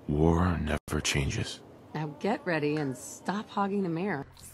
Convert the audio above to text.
War never changes. Now get ready and stop hogging the mirror.